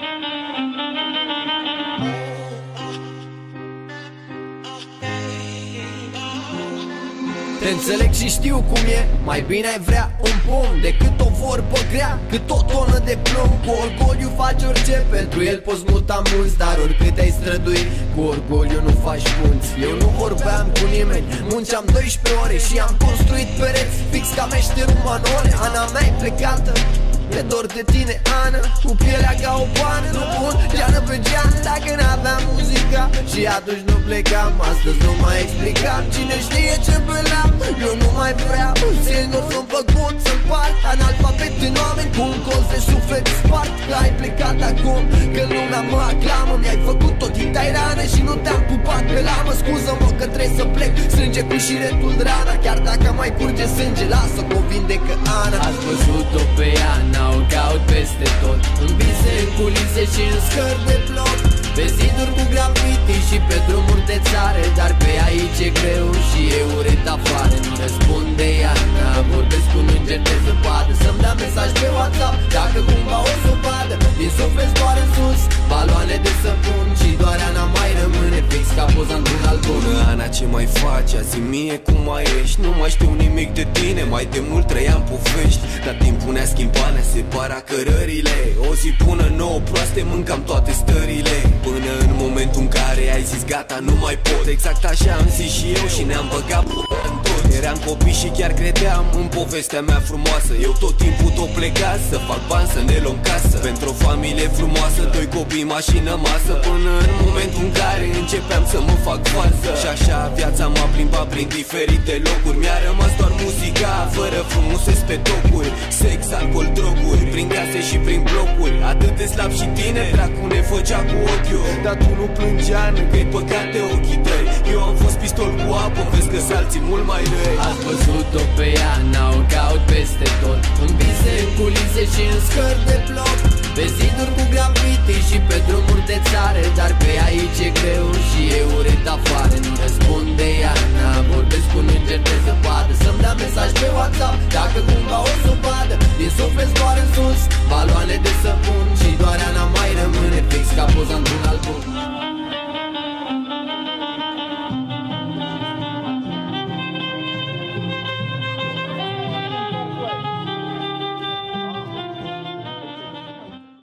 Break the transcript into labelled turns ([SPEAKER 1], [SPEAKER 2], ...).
[SPEAKER 1] Te înțeleg și știu cum e, mai bine ai vrea un pom decât o vorbă grea, cât o tonă de plomb. Cu orgoliu faci orice, pentru el poți muta mulți, dar oricât ai strădui, cu orgoliu nu faci punți. Eu nu vorbeam cu nimeni, munceam 12 ore și am construit pereți fix ca meșterul Manole. Ana mea-i plecată, mi-e dor de tine, Ana, cu pielea ca o pană. Nu pun geană pe geană dacă n-aveam muzica, și atunci nu plecam. Astăzi nu mai explicam, cine știe ce belam. Eu nu mai vreau, singur sunt făcut să împart analfabet din oameni cu un colț de suflet spart. Că ai plecat acum, că luna mă aclamă. Mi-ai făcut tot titai rană și nu te-am pupat pe lamă. Scuză-mă că trebuie să plec, strânge cu șiretul rana. Chiar dacă mai curge sânge, lasă-o vindecă Ana. Ați văzut-o pe Ana, o caut peste tot, în vise, în culise și în scări de plot, pe ziduri cu grafiti și pe drumuri de țară. Dar pe aici e greu și e urât afară. Nu răspunde Ana, vorbesc cu un înger de zăpadă, să-mi dea mesaj pe WhatsApp dacă cumva o să o vadă. Din suflet doar în sus, baloane de săpun, și doar Ana mai rămâne fix ca poza într-un album.
[SPEAKER 2] Bună Ana, ce mai faci? Azi mie cum mai ești? Nu mai știu nimic de tine, mai de mult trăiam povești, dar timpul ne-a schimbat, ne separa cărările. O zi bună, nouă proaste, mâncam toate stările, până în momentul în care ai zis gata, nu mai pot. Exact așa am zis și eu și ne-am băgat în tot. Eram copii și chiar credeam în povestea mea frumoasă. Eu tot timpul tot plecat să fac bani, să ne luăm casă, pentru o familie frumoasă, doi copii, mașină, masă, până în momentul în care începeam să mă fac farsă. Și așa viața m-a plimbat prin diferite locuri, mi-a rămas doar muzica, fără frumuseți pe tocuri, sex, alcool, droguri, prin case și prin blocuri. Atât de slab și tine, dracu ne făcea cu ochiul, dar tu nu plângea, că-i păcat de ochii tăi. Eu am fost pistol cu apă, vezi că s-alții mult mai răi.
[SPEAKER 1] Ați văzut-o pe Ana, o caut peste tot, în vise, în culise și în scări